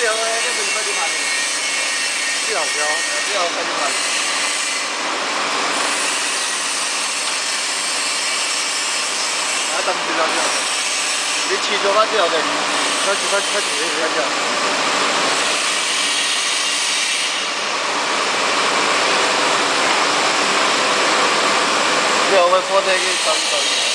后你不是快点买？ 这样子哦， 这后快点买。啊，等住啦，你骑咗翻之後定？ 快住。 之後會拖車機等。